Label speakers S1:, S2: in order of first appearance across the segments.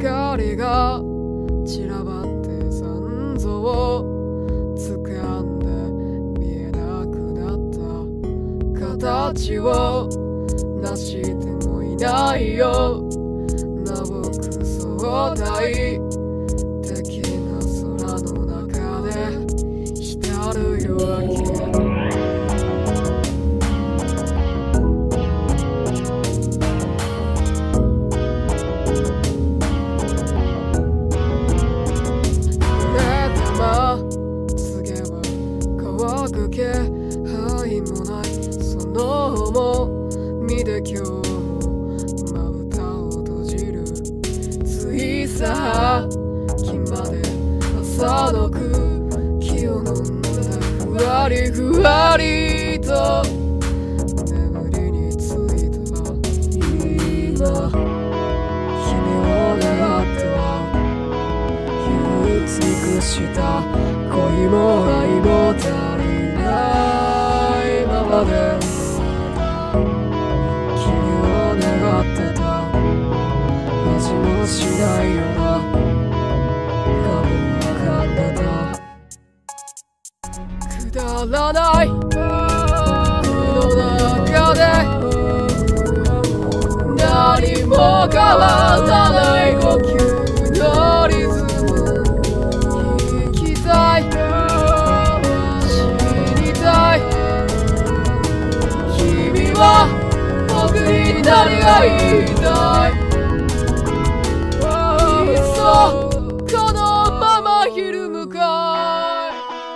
S1: 光が散らばって残像を掴んで見えなくなった形をなしてもいないよな僕相対的な空の中で浸る夜明け気配もないその重みで今日もまぶたを閉じるついさっきまで朝の空気を飲んだふわりふわりと眠りについた今君を願っては憂鬱に屈した恋も愛も足りないままで君を願ってた味もしないよな多分わかってたくだらないの中で何も変わらない呼吸のリズム聞きたい僕に何が言いたいいっそこのままひるむか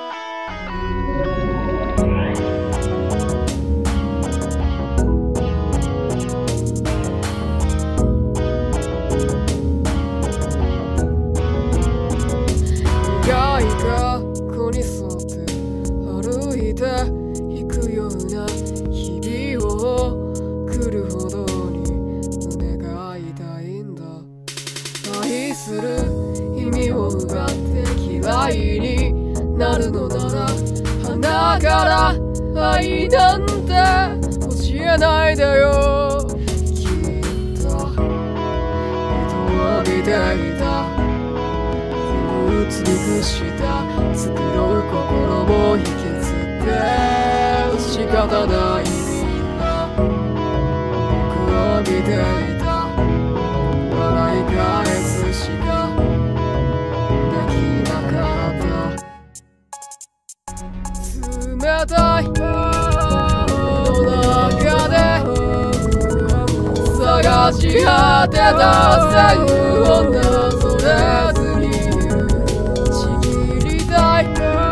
S1: 苦い過去に沿って歩いていくような日々を来るほどに胸が痛いんだ愛する意味を奪って嫌いになるのなら花から愛なんて教えないでよきっと人は見ていた憂鬱に屈した繕う心も引きずって仕方ない見ていた笑い返すしかできなかった冷たいの中で探し果てた線をなぞれずにちぎりたい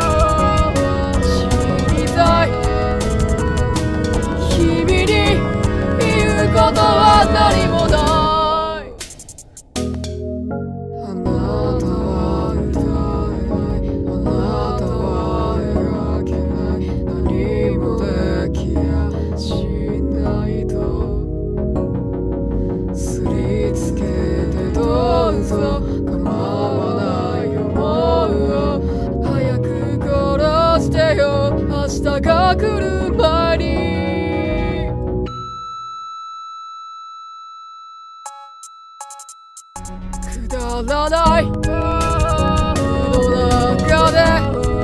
S1: 知りたい君にことは何もないあなたは歌えないあなたは描けない何もできやしないとすりつけてどうぞ構わないよもう早く殺してよ明日が来る前にくだらないの中で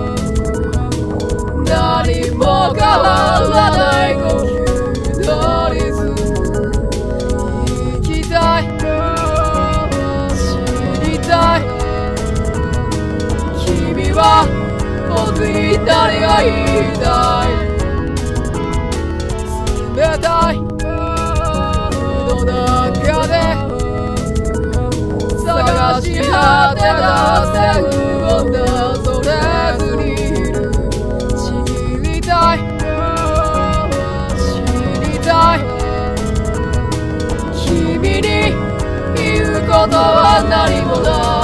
S1: 何も変わらない呼吸のリズム生きたい知りたい君は僕に何が言いたい冷たいの中で探し果てた線をなぞれずにいるちぎりたい知りたい君に言うことは何もない